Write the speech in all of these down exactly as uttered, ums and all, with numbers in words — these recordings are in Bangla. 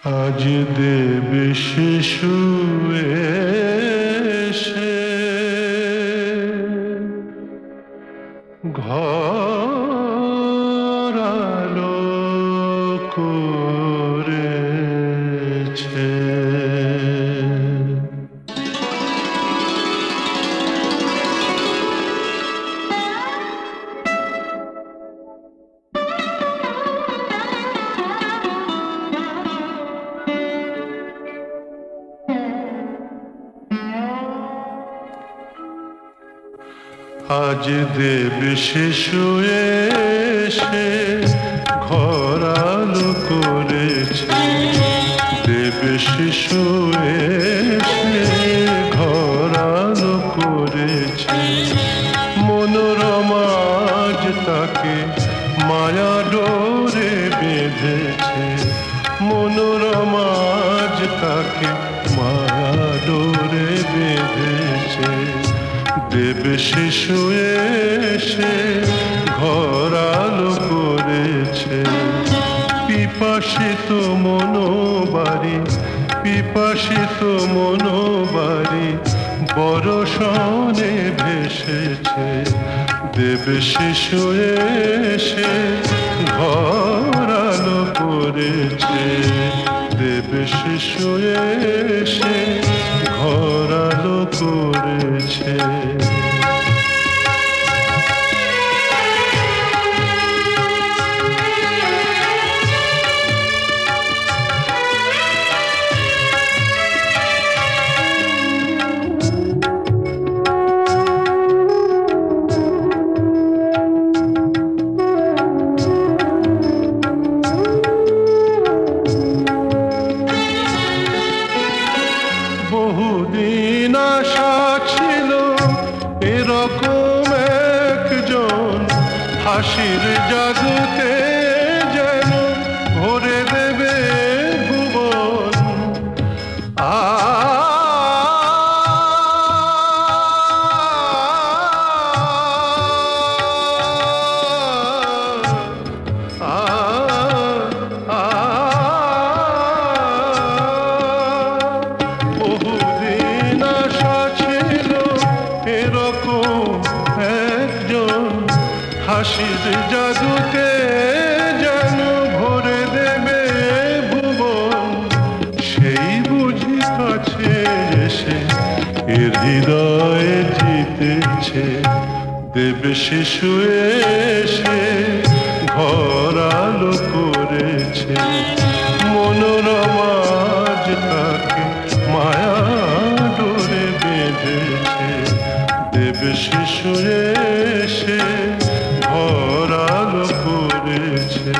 আজ দেবে শিশু এসে ঘর আলো করেছে। আজ দেবে শিশু এসে ঘর আলো করেছে। দেবে শিশু এসে ঘর আলো করেছে। মনোরমা আজ তাকে মায়া ডোরে বেঁধেছে। মনোরমা আজ তাকে মায়া ডোরে বেঁধেছে। দেবে শিশু এসে ঘর আলো করেছে। পিপাসিত মনোবারি পিপাসিত মনোবারি বরষণে ভেসেছে। দেবে শিশু এসে ঘর আলো করেছে। দেবে শিশু এসে ঘর আলো করেছে। বহুদিন আশা ছিল এরকম একজন, হাসির জাদুতে যেন ভরে দেবে ভুবন। আ হাসির জাদুতে যেন ভরে দেবে ভুবন। সেই বুঝি কাছে এসে এর হৃদয়ে জিতেছে। দেবে শিশু এসে ঘর আলো করেছে। মনোরমা আজ তাকে মায়া ডোরে বেঁধেছে। দেবে শিশু এসে ঘর আলো করেছে।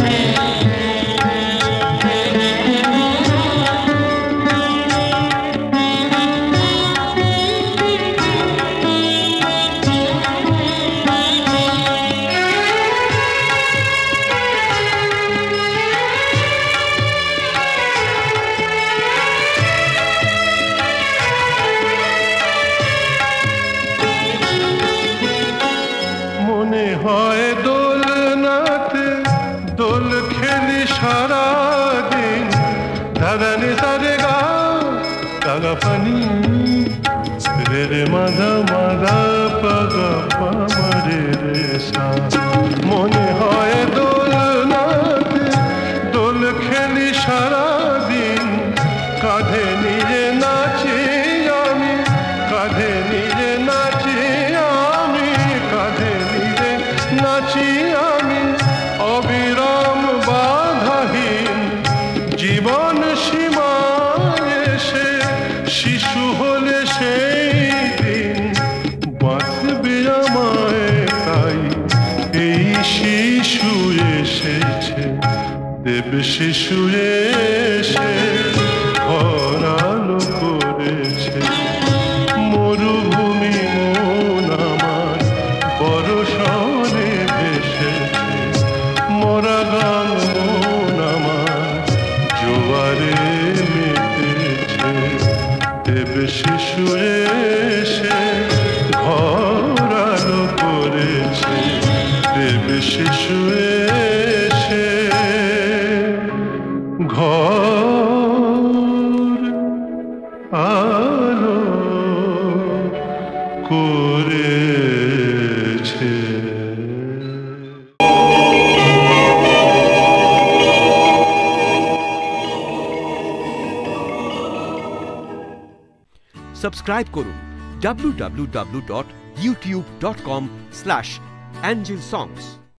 মনে হয় দোলনাতে দোল খেলি সারাদিন। দাদানি সারে গা দাগা পানি রে রে মাধা মাধা পাগা পামারে রে সা। মনে হয় দোলনাতে দোল খেলি সারাদিন। কাঁধে নিয়ে নাচি আমি, কাঁধে নিয়ে নাচি আমি, কাঁধে নিয়ে নাচি আমি। অবিরাম বাধাহীন জীবন সীমায় এসে শিশু হলে সেই দিন বাঁধবে আমায়। তাই এই শিশু এসেছে। দেবে শিশু এসে ঘর আলো করেছে। মরুভূমি মন আমার বরষণে ভেসেছে। মরা গান মন আমার জোয়ারে মেতেছে। দেবে শিশু এসে ঘর আলো করেছে। দেবে শিশু এসে ঘর আলো করেছে। সাবস্ক্রাইব করুন W W W dot YouTube dot com slash angel সংস।